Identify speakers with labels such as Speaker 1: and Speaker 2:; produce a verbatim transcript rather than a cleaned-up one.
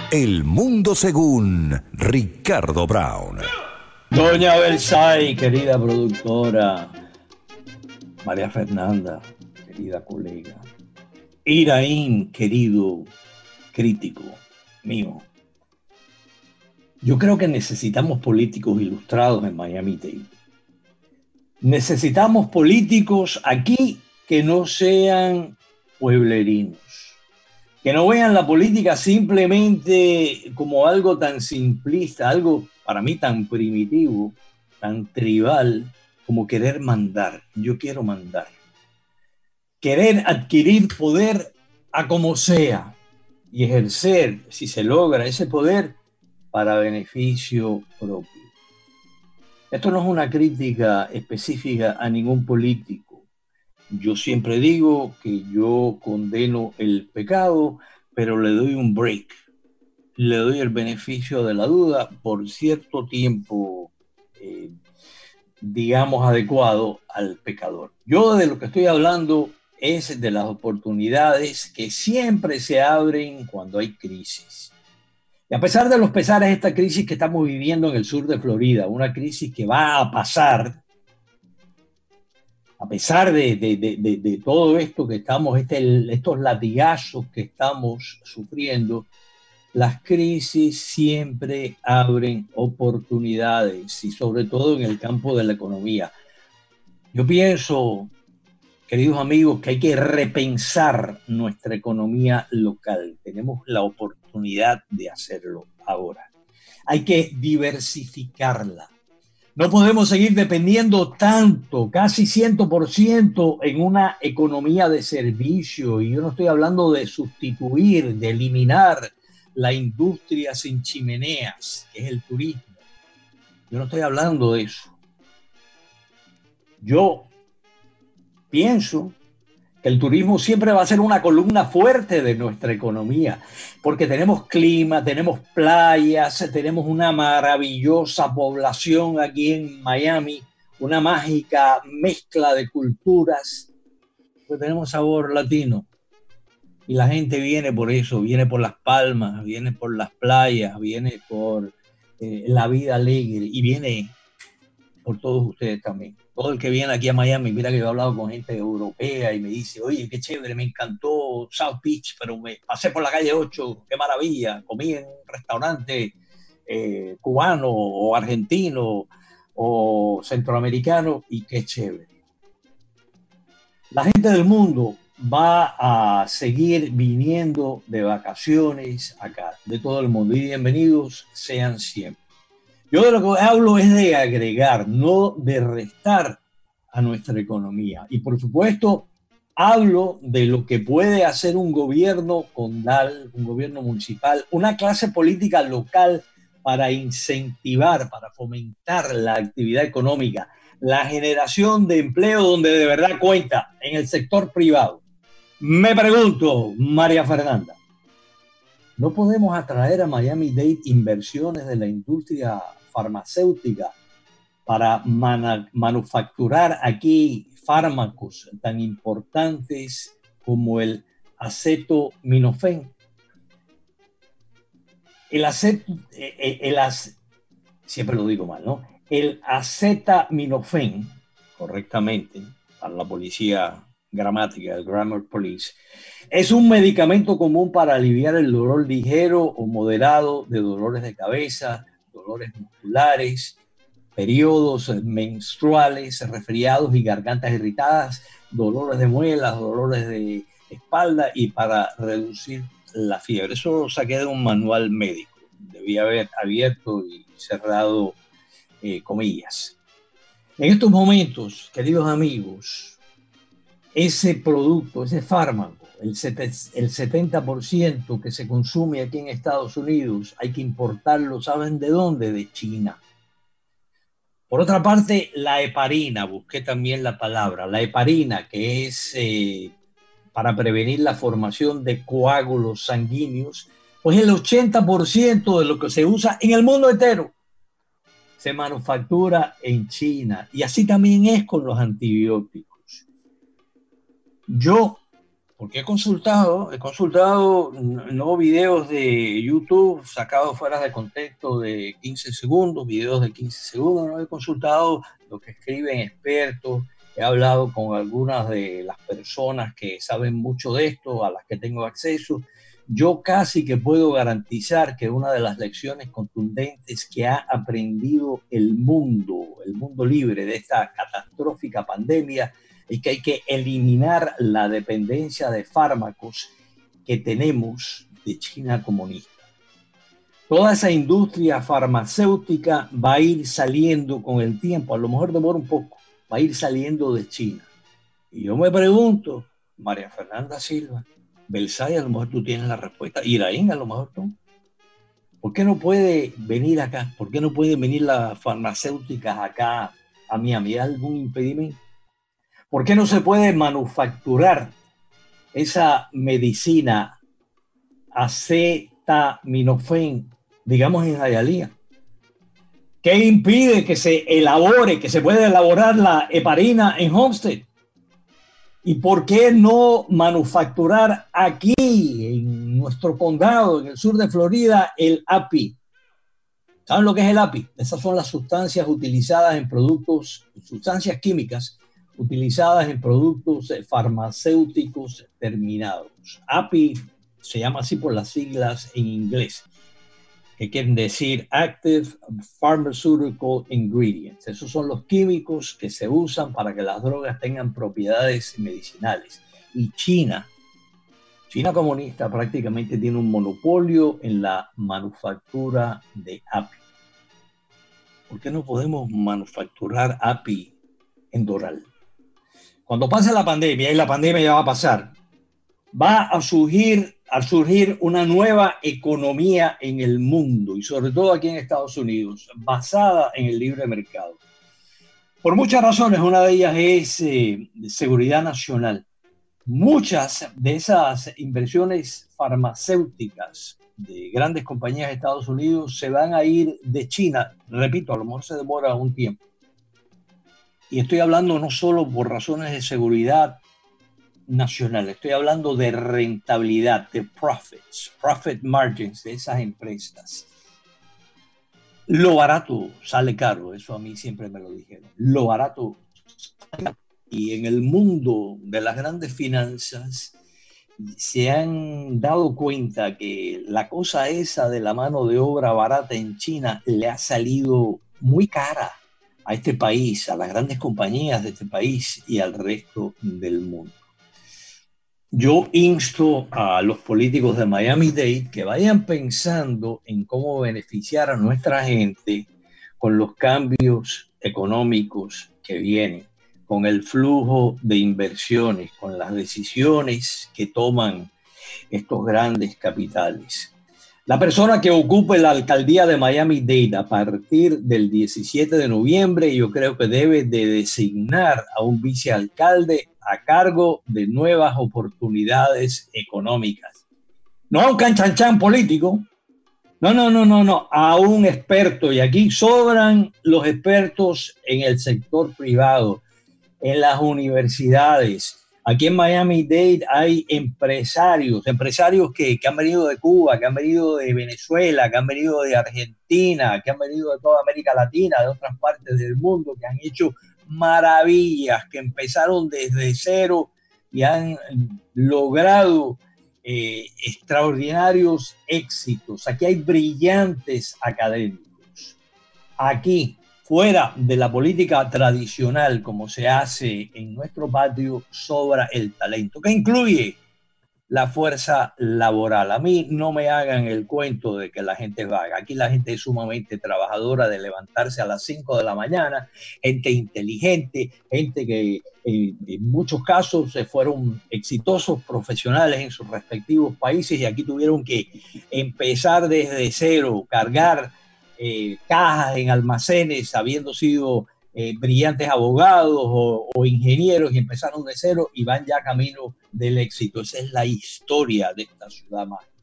Speaker 1: El Mundo Según Ricardo Brown.
Speaker 2: Doña Belsay, querida productora, María Fernanda, querida colega, Iraín, querido crítico mío. Yo creo que necesitamos políticos ilustrados en Miami-Dade. Necesitamos políticos aquí que no sean pueblerinos, que no vean la política simplemente como algo tan simplista, algo para mí tan primitivo, tan tribal, como querer mandar. Yo quiero mandar. Querer adquirir poder a como sea y ejercer, si se logra ese poder, para beneficio propio. Esto no es una crítica específica a ningún político. Yo siempre digo que yo condeno el pecado, pero le doy un break. Le doy el beneficio de la duda por cierto tiempo, eh, digamos, adecuado al pecador. Yo de lo que estoy hablando es de las oportunidades que siempre se abren cuando hay crisis. Y a pesar de los pesares de esta crisis que estamos viviendo en el sur de Florida, una crisis que va a pasar, a pesar de, de, de, de, de todo esto que estamos, este, estos latigazos que estamos sufriendo, las crisis siempre abren oportunidades y sobre todo en el campo de la economía. Yo pienso, queridos amigos, que hay que repensar nuestra economía local. Tenemos la oportunidad de hacerlo ahora. Hay que diversificarla. No podemos seguir dependiendo tanto, casi cien por ciento en una economía de servicio. Y yo no estoy hablando de sustituir, de eliminar la industria sin chimeneas, que es el turismo. Yo no estoy hablando de eso. Yo pienso que el turismo siempre va a ser una columna fuerte de nuestra economía, porque tenemos clima, tenemos playas, tenemos una maravillosa población aquí en Miami, una mágica mezcla de culturas, pues tenemos sabor latino. Y la gente viene por eso, viene por las palmas, viene por las playas, viene por eh, la vida alegre y viene por todos ustedes también. Todo el que viene aquí a Miami, mira que yo he hablado con gente europea y me dice, oye, qué chévere, me encantó South Beach, pero me pasé por la calle ocho, qué maravilla, comí en un restaurante eh, cubano o argentino o centroamericano y qué chévere. La gente del mundo va a seguir viniendo de vacaciones acá, de todo el mundo, y bienvenidos sean siempre. Yo de lo que hablo es de agregar, no de restar a nuestra economía. Y por supuesto, hablo de lo que puede hacer un gobierno condal, un gobierno municipal, una clase política local para incentivar, para fomentar la actividad económica, la generación de empleo donde de verdad cuenta, en el sector privado. Me pregunto, María Fernanda, ¿no podemos atraer a Miami-Dade inversiones de la industria farmacéutica para man- manufacturar aquí fármacos tan importantes como el acetaminofén? El aceto, el, el, el, siempre lo digo mal, ¿no? El acetaminofén, correctamente, para la policía gramática, el Grammar Police, es un medicamento común para aliviar el dolor ligero o moderado de dolores de cabeza, dolores musculares, periodos menstruales, resfriados y gargantas irritadas, dolores de muelas, dolores de espalda y para reducir la fiebre. Eso lo saqué de un manual médico. Debía haber abierto y cerrado eh, comillas. En estos momentos, queridos amigos, ese producto, ese fármaco, el, el setenta por ciento que se consume aquí en Estados Unidos, hay que importarlo, ¿saben de dónde? De China. Por otra parte, la heparina, busqué también la palabra, la heparina, que es eh, para prevenir la formación de coágulos sanguíneos, pues el ochenta por ciento de lo que se usa en el mundo entero se manufactura en China. Y así también es con los antibióticos. Yo Porque he consultado, he consultado no videos de YouTube sacados fuera de contexto de quince segundos, videos de quince segundos, no he consultado lo que escriben expertos, he hablado con algunas de las personas que saben mucho de esto, a las que tengo acceso. Yo casi que puedo garantizar que una de las lecciones contundentes que ha aprendido el mundo, el mundo libre de esta catastrófica pandemia, es que hay que eliminar la dependencia de fármacos que tenemos de China comunista. Toda esa industria farmacéutica va a ir saliendo con el tiempo, a lo mejor demora un poco, va a ir saliendo de China. Y yo me pregunto, María Fernanda Silva, Belsaye, a lo mejor tú tienes la respuesta, Iraín, a lo mejor tú. ¿Por qué no puede venir acá? ¿Por qué no pueden venir las farmacéuticas acá a Miami? ¿Hay algún impedimento? ¿Por qué no se puede manufacturar esa medicina acetaminofén, digamos en Hialeah? ¿Qué impide que se elabore, que se pueda elaborar la heparina en Homestead? ¿Y por qué no manufacturar aquí, en nuestro condado, en el sur de Florida, el A P I? ¿Saben lo que es el A P I? Esas son las sustancias utilizadas en productos, sustancias químicas utilizadas en productos farmacéuticos terminados. A P I se llama así por las siglas en inglés, que quieren decir Active Pharmaceutical Ingredients. Esos son los químicos que se usan para que las drogas tengan propiedades medicinales. Y China, China comunista prácticamente tiene un monopolio en la manufactura de A P I. ¿Por qué no podemos manufacturar A P I en Doral? Cuando pase la pandemia, y la pandemia ya va a pasar, va a surgir a surgir una nueva economía en el mundo y sobre todo aquí en Estados Unidos, basada en el libre mercado. Por muchas razones, una de ellas es eh, seguridad nacional. Muchas de esas inversiones farmacéuticas de grandes compañías de Estados Unidos se van a ir de China. Repito, a lo mejor se demora un tiempo. Y estoy hablando no solo por razones de seguridad nacional, estoy hablando de rentabilidad, de profits, profit margins de esas empresas. Lo barato sale caro, eso a mí siempre me lo dijeron. Lo barato sale caro. Y en el mundo de las grandes finanzas se han dado cuenta que la cosa esa de la mano de obra barata en China le ha salido muy cara a este país, a las grandes compañías de este país y al resto del mundo. Yo insto a los políticos de Miami-Dade que vayan pensando en cómo beneficiar a nuestra gente con los cambios económicos que vienen, con el flujo de inversiones, con las decisiones que toman estos grandes capitales. La persona que ocupe la alcaldía de Miami-Dade a partir del diecisiete de noviembre, yo creo que debe de designar a un vicealcalde a cargo de nuevas oportunidades económicas. No a un canchanchan político, no, no, no, no, no, a un experto. Y aquí sobran los expertos en el sector privado, en las universidades. Aquí en Miami-Dade hay empresarios, empresarios que, que han venido de Cuba, que han venido de Venezuela, que han venido de Argentina, que han venido de toda América Latina, de otras partes del mundo, que han hecho maravillas, que empezaron desde cero y han logrado eh, extraordinarios éxitos. Aquí hay brillantes académicos. Aquí, fuera de la política tradicional, como se hace en nuestro patio, sobra el talento, que incluye la fuerza laboral. A mí no me hagan el cuento de que la gente es vaga. Aquí la gente es sumamente trabajadora, de levantarse a las cinco de la mañana, gente inteligente, gente que eh, en muchos casos se fueron exitosos profesionales en sus respectivos países y aquí tuvieron que empezar desde cero, cargar eh, cajas en almacenes, habiendo sido Eh, brillantes abogados o, o ingenieros y empezaron de cero y van ya camino del éxito. Esa es la historia de esta ciudad mágica.